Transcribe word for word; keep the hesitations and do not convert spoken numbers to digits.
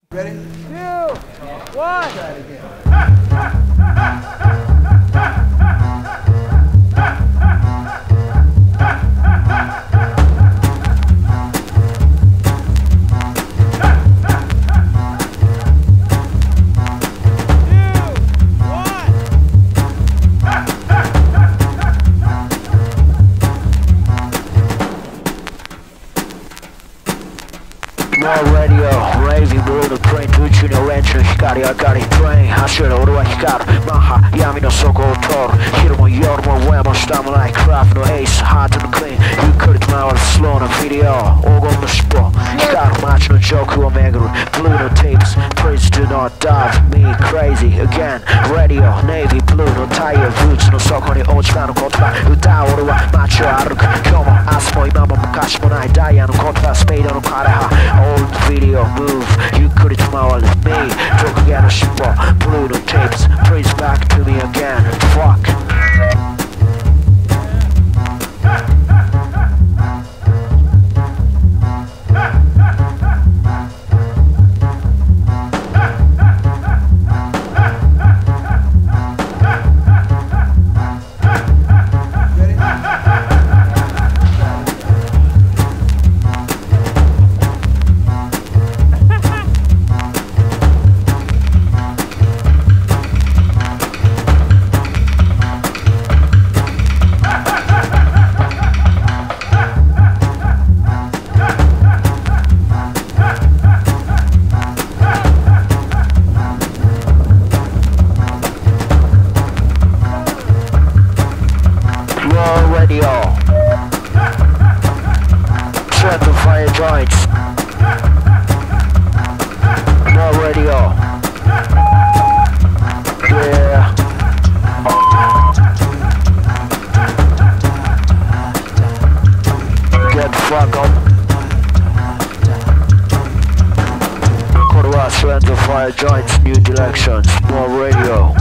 Ready? Two, one. Try it again. More radio, raving blueのトレイン宇宙にオレンジの光上がりトレイン走る俺は光るマッハ闇の底を通る昼も夜も上も下もないクラフのエースハートのクリーンゆっくりと回るスローなビデオ黄金の尻尾光る街の上空を巡るブルーのテープス Please do not dive me crazy again Radio navy blue の太陽ブーツの底に落ち葉の言葉歌う俺は街を歩く今日も明日も今も昔もないダイヤの言葉スペードの枯葉Old video move, you could it smile at me Talk again a ship blue the tapes Please back to me again Fuck Radio Set the fire joints More radio Yeah Get fuck up これは Set the fire joints New directions More radio